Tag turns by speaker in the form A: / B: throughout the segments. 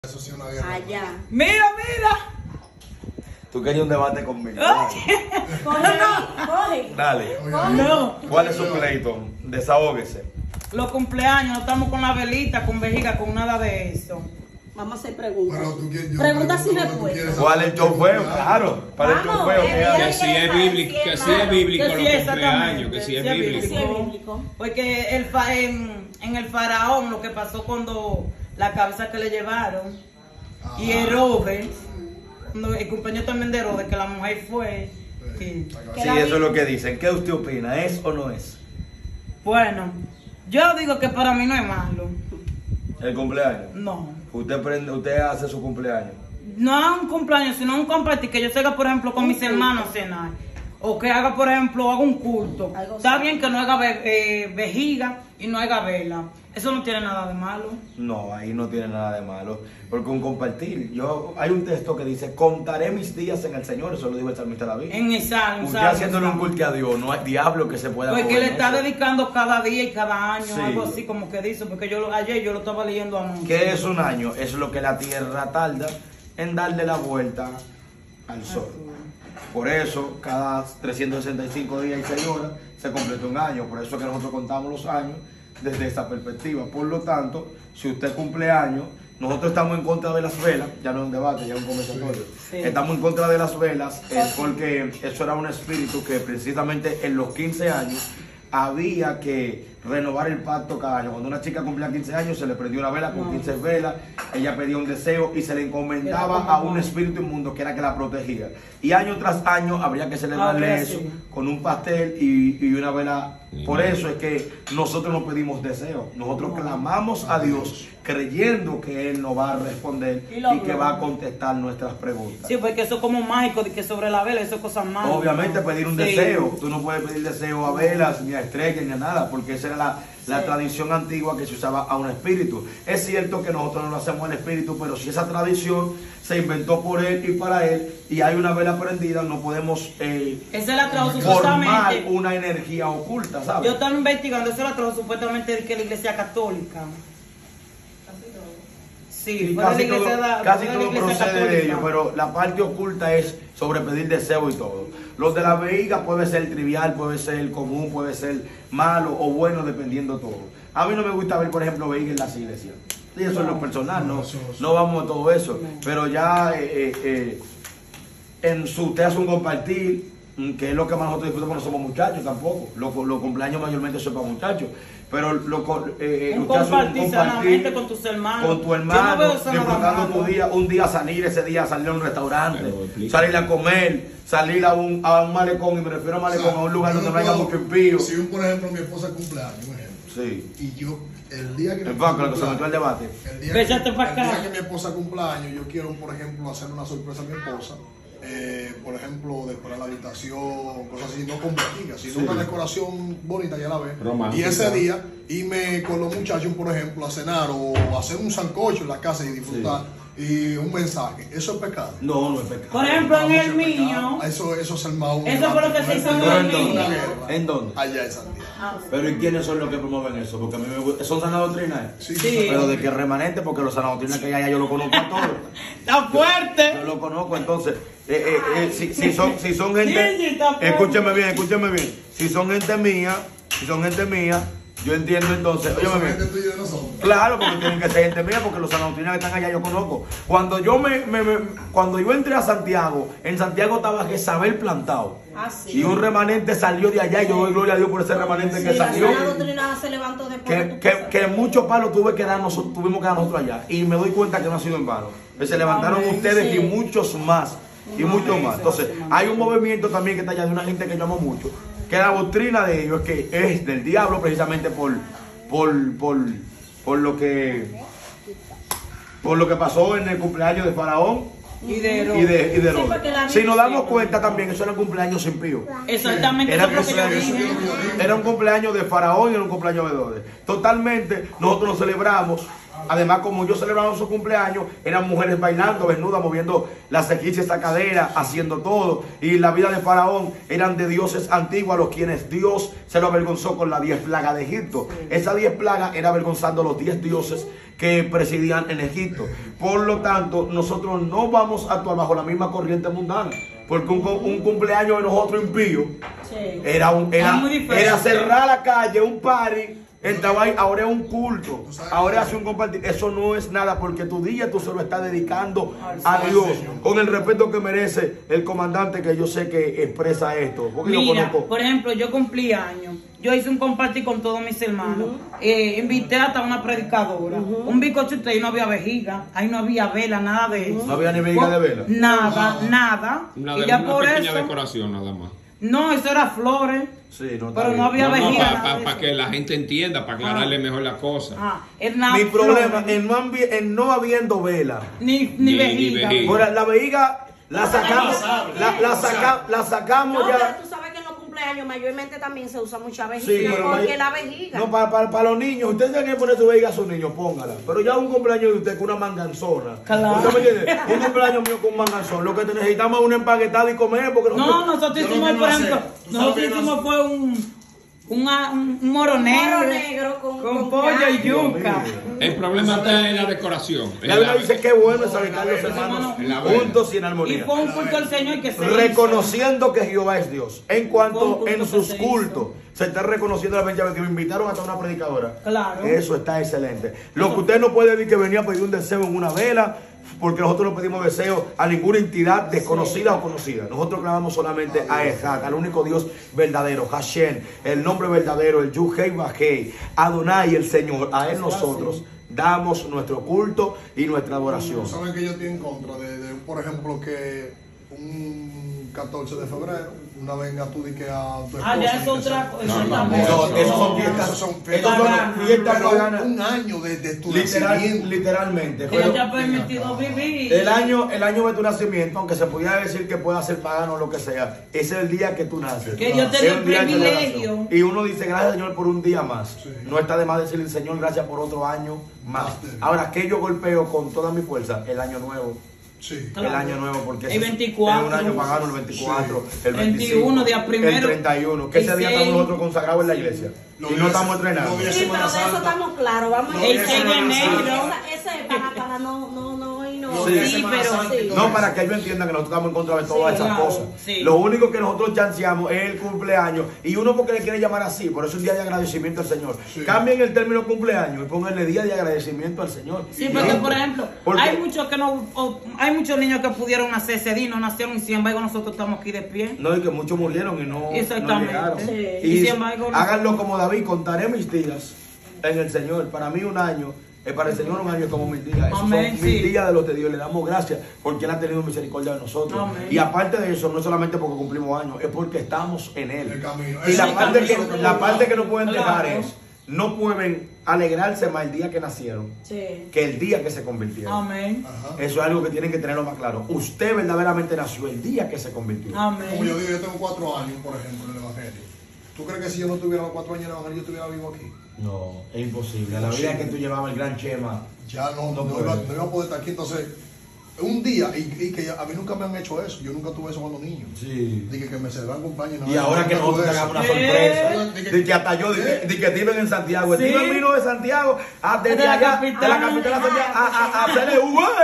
A: Eso sí, una guerra.
B: Allá.
C: Mira, mira.
D: Tú querías un debate conmigo.
B: Coge.
D: Dale.
C: No.
D: ¿Cuál es su pleito? Desahógese.
C: Los cumpleaños, no estamos con la velita, con vejiga, con nada de eso.
B: Vamos a hacer preguntas.
A: Pero tú quieres.
B: Preguntas y respuestas.
D: ¿Cuál es el chofeo? Claro. ¿Cuál es el
B: Vamos,
D: chofeo?
E: Que si es bíblico, que si es bíblico
C: Que sí,
E: los
C: exactamente.
E: cumpleaños, que si es
C: Sí es
E: bíblico.
B: Sí, es bíblico.
C: Porque en el faraón, lo que pasó cuando la cabeza que le llevaron, y Herodes, cuando el cumpleaños también de Herodes, que la mujer fue. Y,
D: Sí, eso es lo que dicen. ¿Qué usted opina? ¿Es o no es?
C: bueno, yo digo que para mí no es malo.
D: ¿El cumpleaños?
C: No.
D: Usted hace su cumpleaños.
C: No es un cumpleaños, sino un compartir que yo salga, por ejemplo, con mis hermanos a cenar. O que haga, por ejemplo, haga un culto.
B: Algo
C: Está
B: así.
C: bien que no haga vejiga y no haga vela. Eso no tiene nada de malo.
D: No, ahí no tiene nada de malo. Porque un compartir. Hay un texto que dice: contaré mis días en el Señor. Eso lo dijo el salmista David.
C: En el salmo.
D: Usted haciéndole un culto a Dios, no hay diablo que se pueda
C: Porque
D: mover
C: le
D: en
C: está
D: eso.
C: dedicando cada día y cada año,
D: Sí.
C: algo así como que dice. Porque ayer yo lo estaba leyendo anoche.
D: ¿Qué es un año? Es lo que la tierra tarda en darle la vuelta al sol. Por eso, cada 365 días y 6 horas se completa un año. Por eso es que nosotros contamos los años desde esa perspectiva. Por lo tanto, si usted cumple años, nosotros estamos en contra de las velas, ya no es un debate, ya es un conversatorio.
C: Sí.
D: Estamos en contra de las velas porque eso era un espíritu que precisamente en los 15 años había que renovar el pacto cada año. Cuando una chica cumplía 15 años, se le prendió una vela con 15 velas, ella pedía un deseo y se le encomendaba a un espíritu inmundo que era que la protegía. Y año tras año habría que celebrarle eso con un pastel y una vela. Por eso es que nosotros no pedimos deseos, nosotros clamamos a Dios creyendo que Él nos va a responder y que va a contestar nuestras preguntas.
C: Sí, porque eso es como mágico, de que sobre la vela, eso es cosa mágica.
D: Obviamente pedir un
C: Sí.
D: deseo, tú no puedes pedir deseo a velas, ni a estrellas, ni a nada, porque esa era la tradición antigua que se usaba a un espíritu. Es cierto que nosotros no lo hacemos al espíritu, pero si esa tradición se inventó por él y para él, y hay una vela prendida, no podemos
C: Esa la trajo
D: formar
C: supuestamente.
D: una energía oculta, ¿sabes?
C: Yo estaba investigando, eso la trajo supuestamente de que la iglesia católica. Sí,
D: Y
C: fue de la
D: casi
C: iglesia
D: todo, casi
C: fue de la
D: todo
C: iglesia
D: procede de
C: católica.
D: ello, pero la parte oculta es sobre pedir deseo y todo. Los de la vejiga puede ser trivial, puede ser común, puede ser malo o bueno, dependiendo todo. A mí no me gusta ver, por ejemplo, vejiga en las iglesias. Y eso es lo personal, no vamos a todo eso. Pero ya usted hace un compartir, que es lo que más nosotros disfrutamos, no somos muchachos tampoco. Los cumpleaños mayormente son para muchachos. Pero
C: Un compartir sanamente con tus hermanos.
D: con tu
C: Yo no
D: hermano,
C: veo eso nada
D: disfrutando
C: malo.
D: tu día, un día salir, ese día salir a un restaurante,
E: Pero explica.
D: salir a comer, salir a un malecón, y me refiero a malecón, a un lugar donde no haya mucho impío.
A: Si por ejemplo mi esposa cumpleaños, un ejemplo,
D: Sí.
A: y yo el día que mi
D: En
A: esposa
D: fin, lo que se metió el debate.
A: el día
C: Véchate pa' acá.
A: el día que mi esposa cumpleaños, yo quiero, por ejemplo, hacer una sorpresa a mi esposa. Por ejemplo, decorar la habitación, cosas así, no con botica, sino
D: Sí.
A: una decoración bonita, ya la ves.
E: Romántica.
A: Y ese día, irme con los muchachos, por ejemplo, a cenar o hacer un sancocho en la casa y disfrutar. Y un mensaje, ¿eso es pecado?
D: No, no es pecado.
C: Por ejemplo, en
A: Vamos,
C: el
A: es
C: mío.
A: pecado. Eso es el más
C: Eso fue lo que se hizo en
D: ¿Pero
C: el
D: en
C: mío.
D: dónde? ¿En dónde?
A: Allá en Santiago.
D: Pero ¿y quiénes son los que promueven eso? Porque a mí me gusta. ¿Son sana doctrina?
A: Sí,
C: Sí.
D: Pero de que remanente, porque los sana doctrina que hay allá yo lo conozco a todos.
C: Está fuerte.
D: Yo lo conozco, entonces, si son
C: Sí, sí,
D: gente,
C: está fuerte.
D: escúcheme bien, si son gente mía, yo entiendo entonces, óyeme bien.
A: Solamente tú y yo no somos.
D: Claro, porque tienen que ser gente mía, porque los sanautrinas que están allá yo conozco. Cuando yo cuando yo entré a Santiago, en Santiago estaba Jezabel plantado.
B: Ah, sí.
D: Y un remanente salió de allá y yo doy gloria a Dios por ese remanente que
B: Sí, la
D: salió.
B: sana doctrina se levantó después.
D: Que muchos palos tuvimos que dar nosotros allá. Y me doy cuenta que no ha sido en vano. Que se levantaron
C: Amén,
D: ustedes
B: sí.
D: y muchos más. Y muchos más. Entonces, hay un movimiento también que está allá de una gente que yo amo mucho. Que la doctrina de ellos es que es del diablo precisamente por lo que pasó en el cumpleaños de Faraón
C: Y de
D: y
C: Herodes.
D: de
B: Sí,
D: Herodes.
B: porque la
D: Si nos damos
B: Biblia-
D: cuenta también, eso era un cumpleaños impío.
C: Exactamente,
D: Era,
C: eso es lo que yo dije.
D: era un cumpleaños de Faraón y era un cumpleaños de Herodes. Totalmente, nosotros lo celebramos Además, como ellos celebraban su cumpleaños, eran mujeres bailando, desnudas, moviendo las cerquillas, esa cadera, haciendo todo. Y la vida de Faraón eran de dioses antiguos, a los quienes Dios se lo avergonzó con las 10 plagas de Egipto. Esas 10 plagas era avergonzando a los 10 dioses que presidían en Egipto. Por lo tanto, nosotros no vamos a actuar bajo la misma corriente mundana. Porque un cumpleaños de nosotros impíos era cerrar la calle, un party. Entraba ahí, ahora es un culto, ahora hace un compartir. Eso no es nada, porque tu día tú se lo estás dedicando a Dios, con el respeto que merece el comandante, que yo sé que expresa esto.
C: Mira, por ejemplo, yo cumplí años, yo hice un compartir con todos mis hermanos, invité hasta una predicadora, un bizcocho y no había vejiga, ahí no había vela, nada de eso.
D: No había ni vejiga de vela.
C: Nada.
E: Una pequeña decoración nada más.
C: No, eso era flores.
D: Sí,
C: pero no había vejiga.
E: Para que la gente entienda, para aclararle mejor la cosa.
D: Mi problema en no habiendo vela.
C: Ni vejiga.
D: Ahora, la vejiga la sacamos, la sacamos ya.
B: Pero tú sabes que en los cumpleaños mayormente también se usa mucha vejiga.
D: Sí,
B: porque la vejiga.
D: No, para los niños, ustedes tienen que poner su vejiga a sus niños, póngala. Pero ya un cumpleaños de usted con una manganzona.
C: Claro.
D: ¿Usted me entiende? Un cumpleaños mío con un manganzón. Lo que necesitamos es una empaquetada y comer. Porque
C: nosotros hicimos, por ejemplo, fue un moro negro con pollo y yuca.
E: El problema está en la decoración.
D: La Biblia dice que bueno es habitar los hermanos juntos y en armonía.
C: Y fue un culto al Señor que se
D: reconociendo que Jehová es Dios. En cuanto en sus cultos se está reconociendo la bendición, que me invitaron hasta una predicadora.
C: Claro.
D: Eso está excelente. Lo que usted no puede decir que venía a pedir un deseo en una vela, porque nosotros no pedimos deseo a ninguna entidad desconocida o conocida. Nosotros clamamos solamente a Ejad, al único Dios verdadero, Hashem, el nombre verdadero, el Yuhei Bajei, Adonai, el Señor. A Él nosotros damos nuestro culto y nuestra adoración.
A: ¿Saben que yo estoy en contra de por ejemplo, que un 14 de febrero una venga tú di que a tu esposa?
C: Ya es otra cosa.
D: Esos son fiestas paganas.
A: Un año de tu nacimiento.
D: Literalmente.
C: Que ella ha permitido vivir.
D: El año de tu nacimiento, aunque se pudiera decir que pueda ser pagano o lo que sea, ese es el día que tú naces.
C: Que yo te doy el privilegio.
D: Y uno dice, gracias Señor por un día más. Sí. No está de más decirle, Señor, gracias por otro año más. Ahora, que yo golpeo con toda mi fuerza el año nuevo.
A: Sí.
D: El año nuevo, porque
C: el 24,
D: es un año pagano, el 24, sí. El
C: 21, día primero,
D: el 31, que ese día estamos nosotros consagrados en la iglesia. Y no estamos entrenando.
B: Sí, pero de eso estamos claros. Vamos
C: el 6 de enero.
B: Ese es para no irnos.
C: Sí, pero
D: no, para que ellos entiendan que nosotros estamos en contra de todas esas cosas. Sí. Lo único que nosotros chanceamos es el cumpleaños. Y uno porque le quiere llamar así, por eso es un día de agradecimiento al Señor. Sí. Cambien el término cumpleaños y pónganle día de agradecimiento al Señor.
C: Sí, porque por ejemplo, hay muchos niños que pudieron nacer ese día, no nacieron, y sin embargo nosotros estamos aquí de pie.
D: No, y que muchos murieron y no llegaron.
C: Sí.
D: Y sin embargo, háganlo como David, contaré mis días en el Señor. Para mí un año, para el Señor un año es como mis días. Esos son mis días de los de Dios. Le damos gracias porque Él ha tenido misericordia de nosotros.
C: Amén.
D: Y aparte de eso, no es solamente porque cumplimos años, es porque estamos en Él.
A: El camino.
D: Y la parte que no pueden dejar es, no pueden alegrarse más el día que nacieron que el día que se convirtieron.
C: Amén.
D: Eso es algo que tienen que tenerlo más claro. Usted verdaderamente nació el día que se convirtió.
C: Amén.
A: Como yo digo, yo tengo 4 años, por ejemplo, en el Evangelio. ¿Tú crees que si yo no tuviera los 4 años en el Evangelio, yo estuviera vivo aquí?
D: No, es imposible. La vida que tú llevabas el gran Chema.
A: Ya no iba a poder estar aquí. Entonces, un día, y que a mí nunca me han hecho eso. Yo nunca tuve eso cuando niño.
D: Sí.
A: Dije que me celebran compañía.
D: Y ahora que nosotros hagamos una sorpresa. De que hasta yo, de que viven en Santiago. Steven vino de Santiago desde allá, de la capital a hacerle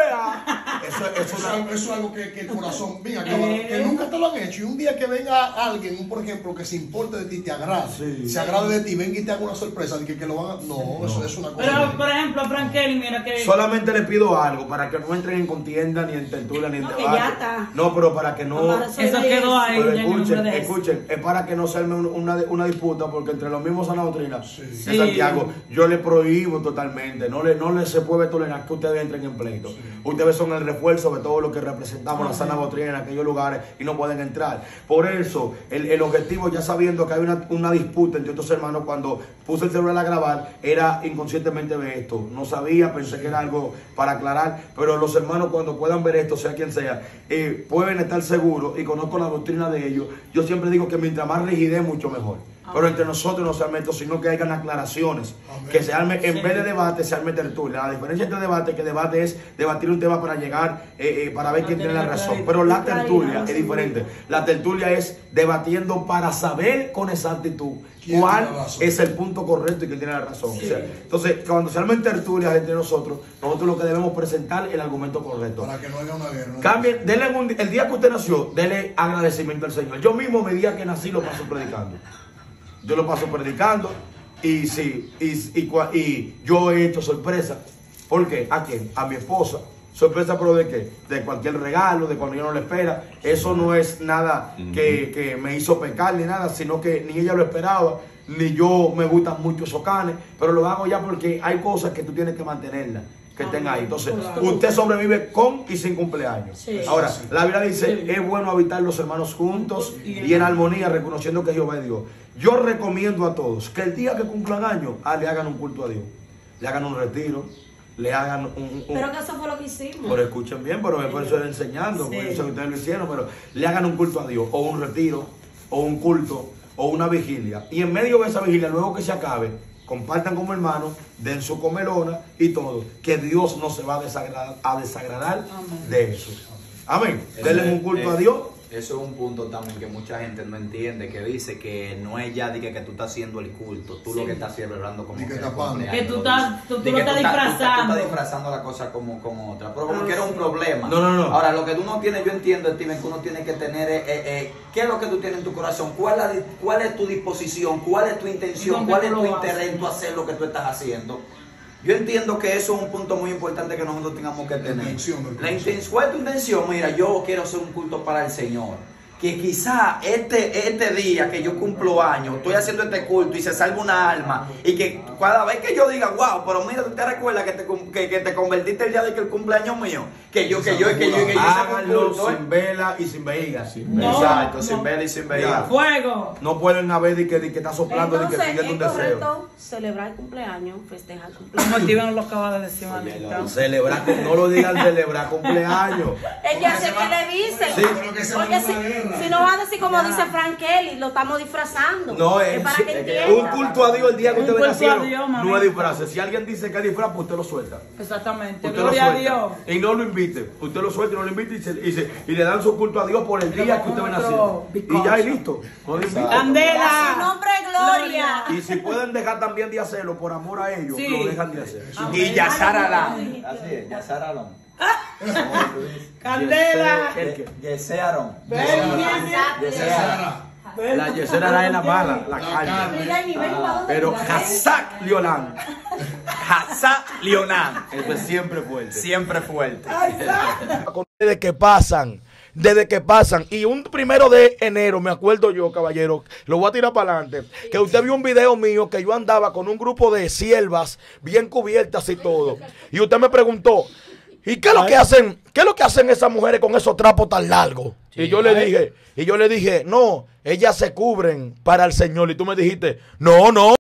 A: eso es algo que el corazón, mira, que nunca te lo han hecho. Y un día que venga alguien, por ejemplo, que se importe de ti, te agrade, se agrade de ti, venga y te haga una sorpresa, de que lo van a... No, eso es una cosa.
C: Pero, por ejemplo, Frank Kelly, mira que...
D: Solamente le pido algo, para que no entren en contienda, ni en tertulia, ni en debate.
B: Ya está.
D: No, pero para que no...
C: Eso quedó ahí.
D: Pero escuchen, es para que no se arme una disputa, porque entre los mismos sana doctrina de Santiago, yo le prohíbo totalmente, no le se puede tolerar que ustedes entren en pleito. Ustedes son el refuerzo de todo lo que representamos la sana doctrina en aquellos lugares y no pueden entrar. Por eso, el objetivo, ya sabiendo que hay una disputa entre estos hermanos, cuando puse el celular a grabar, era inconscientemente ver esto. No sabía, pensé que era algo para aclarar, pero los hermanos cuando puedan ver esto, sea quien sea, pueden estar seguros, y conozco la doctrina de ellos. Yo siempre digo que mientras más rigidez, mucho mejor. pero entre nosotros no se arme esto, sino que hayan aclaraciones. Amén. Que se arme, en vez de debate, se arme tertulia. La diferencia entre debate, que debate es debatir un tema para llegar, para ver quién tiene la razón. Pero la tertulia es diferente. La tertulia es debatiendo para saber con exactitud cuál es el punto correcto y quién tiene la razón. Sí. O sea, entonces, cuando se armen tertulias entre nosotros lo que debemos presentar es el argumento correcto.
A: Para que no haya una guerra.
D: Cambien, el día que usted nació, denle agradecimiento al Señor. Yo mismo, el día que nací, lo paso predicando. Yo lo paso predicando y sí, y yo he hecho sorpresa. ¿Por qué? ¿A quién? A mi esposa. Sorpresa, pero ¿de qué? De cualquier regalo, de cuando yo no lo espera. Eso no es nada que me hizo pecar ni nada, sino que ni ella lo esperaba, ni yo me gustan mucho esos canes, pero lo hago ya porque hay cosas que tú tienes que mantenerlas, que estén ahí. Entonces, usted sobrevive con y sin cumpleaños. Sí. Ahora, la Biblia dice, es bueno habitar los hermanos juntos y en armonía, reconociendo que Jehová es Dios. Yo recomiendo a todos que el día que cumplan años, le hagan un culto a Dios, le hagan un retiro, le hagan
B: pero que eso fue lo que hicimos.
D: Pero escuchen bien, pero por eso estoy enseñando, por eso ustedes lo hicieron, pero le hagan un culto a Dios, o un retiro, o un culto, o una vigilia. Y en medio de esa vigilia, luego que se acabe, compartan como hermanos, den su comelona y todo. Que Dios no se va a desagradar de eso. Amén. Denle un culto a Dios.
F: Eso es un punto también que mucha gente no entiende, que dice que no es ya de que tú estás haciendo el culto, tú lo que estás celebrando como
C: que tú lo estás disfrazando.
F: Tú estás disfrazando la cosa como otra, pero como que era un problema.
D: No.
F: Ahora, lo que tú no tienes, yo entiendo, Steven, que uno tiene que tener, ¿qué es lo que tú tienes en tu corazón? ¿Cuál es tu disposición? ¿Cuál es tu intención? ¿Cuál es tu interés en tu hacer lo que tú estás haciendo? Yo entiendo que eso es un punto muy importante que nosotros tengamos que tener. ¿Cuál es tu intención? Mira, yo quiero hacer un culto para el Señor. Que quizá este día que yo cumplo años, estoy haciendo este culto y se salva una alma. Y que cada vez que yo diga, wow, pero mira, ¿tú te recuerdas que te convertiste el día de que el cumpleaños mío? Que yo
D: háganlo sin vela y sin vejiga.
F: Exacto, sin vela y sin vejiga.
C: ¡Fuego!
D: No pueden haber de que está soplando, de que pidiendo un deseo.
B: Correcto celebrar el cumpleaños, festejar el cumpleaños.
C: Como Steven lo acaba de decir, manita.
D: Celebrar, no lo digan celebrar cumpleaños.
B: Ella sé que le dice.
D: Sí.
B: Porque si no va a decir como dice Frank Kelly, lo estamos disfrazando.
D: No,
B: es para que entienda.
D: Un culto a Dios el día que ustedes nacieron.
C: Dios,
D: no es disfraz. Si alguien dice que es disfraz, pues usted lo suelta.
C: Exactamente.
D: Usted
C: Gloria a Dios.
D: Y no lo invite. Usted lo suelta y no lo invite y le dan su culto a Dios por el día que usted nació. Y ya, y listo. No le invite.
C: Candela.
B: Su nombre es Gloria.
D: Y si pueden dejar también de hacerlo por amor a ellos, lo dejan de hacer.
F: Y Yazar Alán. Así es, Yazar Alán.
C: Candela.
F: Yesé Aarón.
D: La yesera era la mala, la carne. Pero Hazak Leonán.
F: Hazak Leonán.
D: Eso es siempre fuerte.
F: Siempre fuerte.
D: Desde que pasan, y un 1 de enero, me acuerdo yo, caballero, lo voy a tirar para adelante, que usted vio un video mío que yo andaba con un grupo de siervas bien cubiertas y todo, y usted me preguntó, ¿y qué es lo que hacen esas mujeres con esos trapos tan largos? Sí, y yo le dije, no, ellas se cubren para el Señor, y tú me dijiste, no,